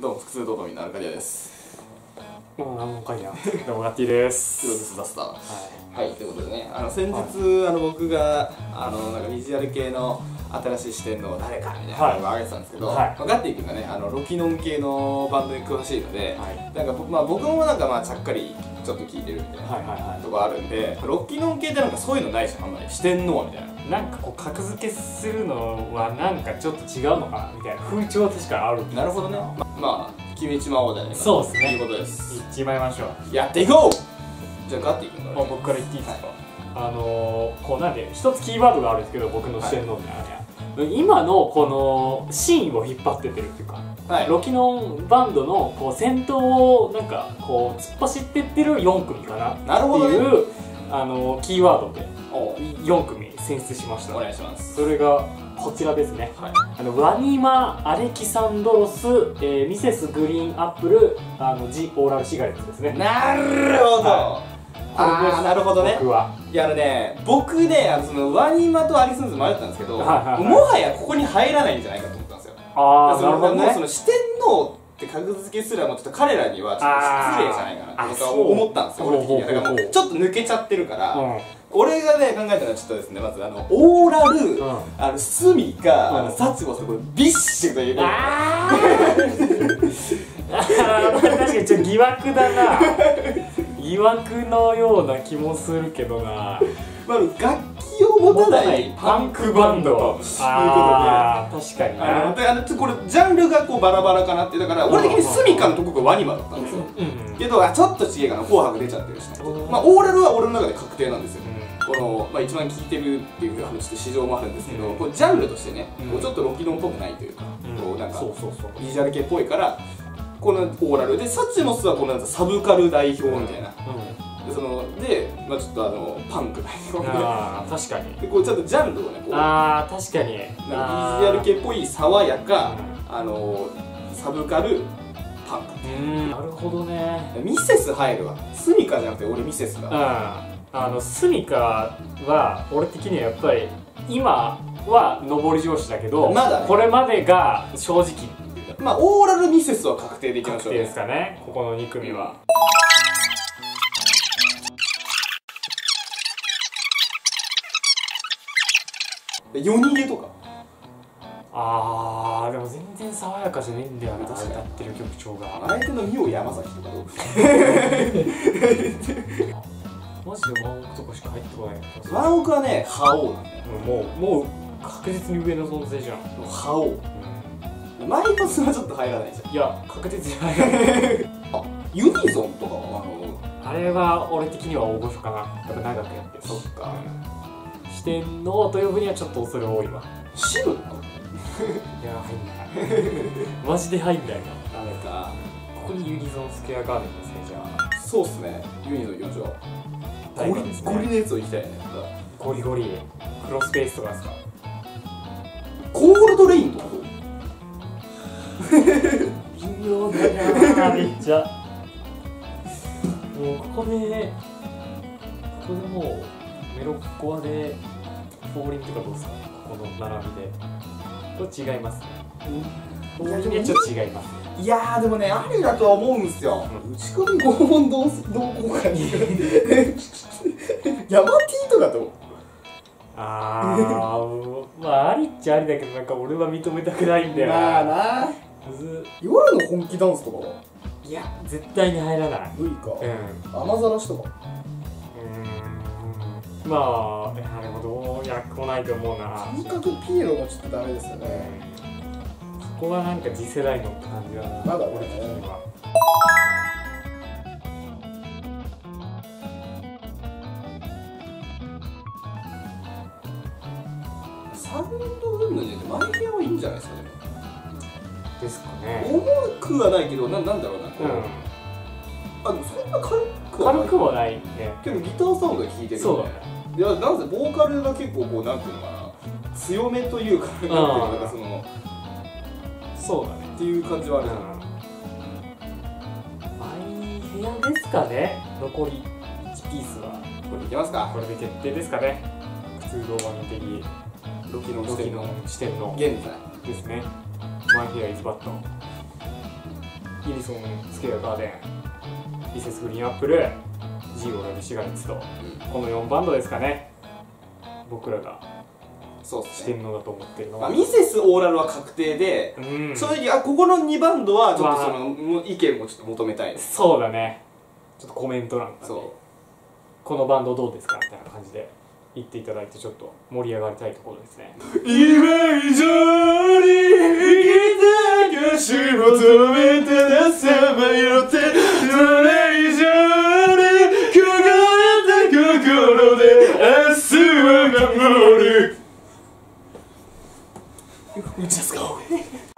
どうも、普通ドドミのアルカディアです。 もう何もかいな。どうもガッティです。 プロデュースダスター。 はい、 ということでね、先日、僕がなんかビジュアル系の新しい視点の誰かみたいなのを挙げてたんですけど、ガッティ君がね、ロキノン系のバンドに詳しいので、なんか僕もなんかちゃっかりちょっと聞いてるみたいなとこあるんで、ロキノン系ってなんかそういうのないし、あんまり四天王みたいな。 なんかこう格付けするのはなんかちょっと違うのかなみたいな風潮は確かにあるんです。なるほどね。決めちまおうじゃないかそうですね。 ということです。 いっちまいましょう。 やっていこう。じゃあガッティ君から。 僕から言っていいですか。こうなんで一つキーワードがあるんですけど、僕の四天王みたいな。今のこのシーンを引っ張ってってるっていうか、ロキノンバンドのこう先頭をなんかこう突っ走ってってる4組かなっていうキーワードで4組選出しました。 お願いします。 それがこちらですね。ワニマ・アレキサンドロス、ミセスグリーンアップル、ジ・オーラル・シガレットですね。 なるほど。なるほどね。いや僕ね、そのワニマとアリスンズ迷ったんですけど、もはやここに入らないんじゃないかと思ったんですよ。なるほどね。その四天王って格付けすらもちょっと彼らにはちょっと失礼じゃないかなと思ったんですよ。俺的にはだからもうちょっと抜けちゃってるから。俺がね考えたのはちょっとですね、まずオーラル、スミカ、サチモス、これビッシュという確かにちょっと疑惑だな。疑惑のような気もするけどな。 楽器を持たないパンクバンドということで、確かにな。 これジャンルがこうバラバラかなって、だから俺的にスミカのとこがワニマだったんですよ。けどちょっと違えかな、紅白出ちゃってるし、オーラルは俺の中で確定なんですよ。この一番聴いてるっていうちょっと市場もあるんですけど、ジャンルとしてね、ちょっとロキノンっぽくないというか、なんかビジュアル系っぽいから、このオーラルで、サチモスはこのサブカル代表みたいな。でちょっとパンク代表みたいな。確かに。でこうちょっとジャンルをね、こう確かにビジュアル系っぽい爽やか、サブカルパンク。 なるほどね。 ミセス入るわ。スミカじゃなくて俺ミセスだ。 スミカは俺的にはやっぱり今は上り調子だけど、これまでが正直。 オーラルミセスは確定でいきましょうね。 ですかね、ここの2組は。 夜逃げとか。 でも全然爽やかじゃねえんだよな、歌ってる曲調が。 相手のミオ山崎とかどう？ マジでワンオクとかしか入ってこない。 ワンオクはね、覇王なんだよ。 もう確実に上の存在じゃん。 覇王。マイコスはちょっと入らないじゃん。 いや、確実に入らない。 ユニゾンとかはあれは俺的には大御所かな。やっぱ長くやってる。 そっか。 四天王と呼ぶにはちょっと恐れ多いわ。 シム？いや、入んない。マジで入んないな。ダメか。ここにユニゾンスケアガーデンですね、じゃあ。 そうっすね。ユニゾン行きましょう。ゴリのやつを行きたいね。 ゴリゴリ。クロスペースとかですか。 コールドレインとかどう？ 微妙だな、めっちゃ。もうここでもうメロコアでフォーリンとかどうですか。この並びでこれ違いますね。フォーリンはちょっと違いますね。 いやーでもね、ありだとは思うんですよ。打ち込み拷問同好会にヤマティとかとありっちゃありだけど、なんか俺は認めたくないんだよな。 夜の本気ダンスとかは？ いや、絶対に入らない。 無理か。雨ざらしとか。 でもどうやこないと思うな。 感覚ピエロもちょっとダメですよね。 そこはなんか次世代の感じがまだ俺ね。サウンド云々でマイヘアはいいんじゃないですかね。 ですかね。 重くはないけど、なんだろうな。でもそんな軽くはないね。 けどギターサウンドで聴いてる。そうだね。いや、なぜボーカルが結構こうなんていうのかな、強めというか、なんていうのか、 そうだねっていう感じはあるじゃん。 マイヘアですかね。残り1ピースはこれでいきますか。 これで決定ですかね。普通動画の的ロキの視点の現在ですね。 マイヘアイズバット。 ユニソンスケアガーデン、リセスグリーンアップル、ジーオラルシガレッツと、この4バンドですかね、僕らがそう四天王だと思ってるのは。ミセスオーラルは確定で、正直ここの2バンドはちょっとその意見もちょっと求めたいです。 そうだね、ちょっとコメント欄からね、このバンドどうですかみたいな感じで言っていただいて、ちょっと盛り上がりたいところですね。 今以上に生きた証求めてなさまよって、それ以上に凍った心で明日は守る。Just go.